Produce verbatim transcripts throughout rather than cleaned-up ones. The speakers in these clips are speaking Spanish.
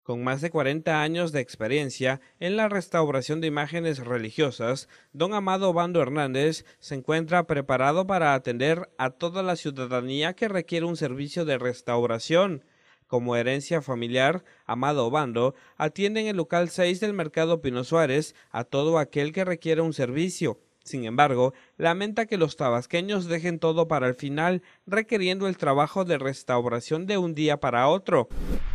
Con más de cuarenta años de experiencia en la restauración de imágenes religiosas, don Amado Obando Hernández se encuentra preparado para atender a toda la ciudadanía que requiere un servicio de restauración. Como herencia familiar, Amado Obando atiende en el local seis del Mercado Pino Suárez a todo aquel que requiere un servicio. Sin embargo, lamenta que los tabasqueños dejen todo para el final, requiriendo el trabajo de restauración de un día para otro.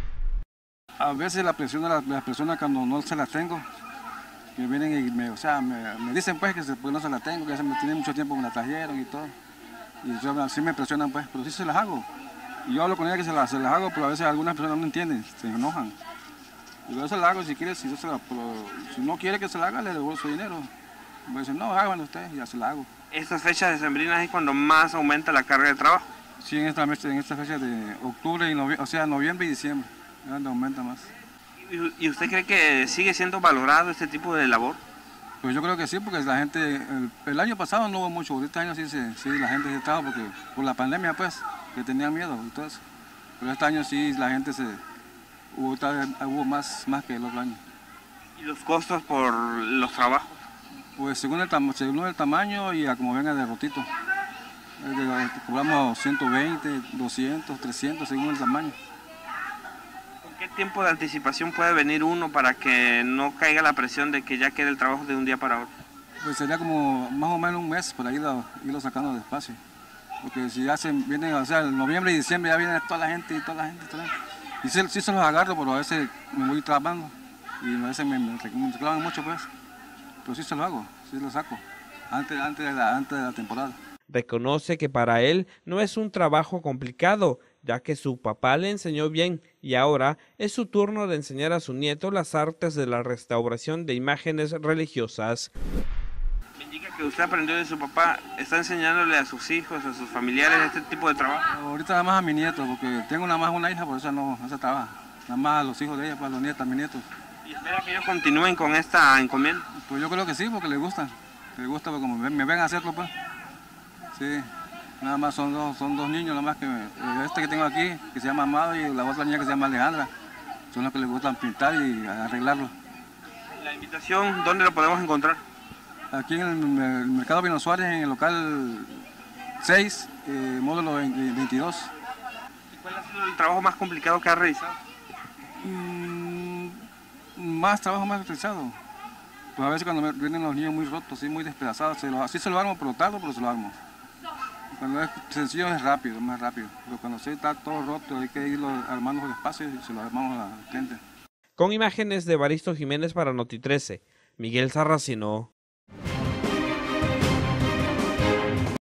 A veces la presión de las, las personas cuando no se las tengo, que vienen y me, o sea, me, me dicen pues que se, pues no se las tengo, que ya se me tienen mucho tiempo, me la trajeron y todo. Y yo, así me presionan pues, pero sí se las hago. Y yo hablo con ella que se las, se las hago, pero a veces algunas personas no entienden, se enojan. Y yo se las hago si quiere, si, yo se la, pero, si no quiere que se la haga, le devuelvo su dinero. Me dicen, no, háganlo ustedes, y ya se la hago. Estas fechas decembrinas es cuando más aumenta la carga de trabajo. Sí, en esta, en esta fecha de octubre y noviembre, o sea, noviembre y diciembre, es donde aumenta más. ¿Y usted cree que sigue siendo valorado este tipo de labor? Pues yo creo que sí, porque la gente, el, el año pasado no hubo mucho, este año sí, sí, sí la gente estaba, porque por la pandemia pues, que tenían miedo y todo eso. Pero este año sí la gente se, hubo, hubo más, más que el otro año. ¿Y los costos por los trabajos? Pues según el, según el tamaño y a como venga de rotito. Cobramos ciento veinte, doscientos, trescientos según el tamaño. ¿Qué tiempo de anticipación puede venir uno para que no caiga la presión de que ya quede el trabajo de un día para otro? Pues sería como más o menos un mes para irlo, irlo sacando despacio. Porque si ya se vienen, o sea, en noviembre y diciembre ya viene toda la gente y toda la gente. Toda la gente. Y sí, sí se los agarro, pero a veces me voy trabajando y a veces me, me reclaman mucho pues. Pero sí se lo hago, sí lo saco, antes, antes, de la, antes de la temporada. Reconoce que para él no es un trabajo complicado, ya que su papá le enseñó bien y ahora es su turno de enseñar a su nieto las artes de la restauración de imágenes religiosas. Me indica que usted aprendió de su papá, ¿está enseñándole a sus hijos, a sus familiares este tipo de trabajo? Ahorita nada más a mi nieto, porque tengo nada más una hija, por eso no, no se trabaja. Nada más a los hijos de ella, para los nietos, a mis nietos. ¿Y espera que ellos continúen con esta encomienda? Pues yo creo que sí, porque les gusta. Les gusta porque como me ven hacerlo, pues. Sí, nada más son dos, son dos niños, nada más que este que tengo aquí, que se llama Amado, y la otra niña que se llama Alejandra. Son los que les gustan pintar y arreglarlo. ¿La invitación dónde lo podemos encontrar? Aquí en el, el Mercado Pino Suárez, en el local seis, eh, módulo veintidós. ¿Y cuál ha sido el trabajo más complicado que ha realizado? Mm, más trabajo más realizado. Pues a veces cuando vienen los niños muy rotos, así, muy despedazados, se lo, así se lo armo, pero tardo, pero se lo armo. Cuando es sencillo es rápido, más rápido. Pero cuando se está todo roto hay que irlo armando despacio y se lo armamos a la gente. Con imágenes de Evaristo Jiménez para Noti trece, Miguel Sarracino.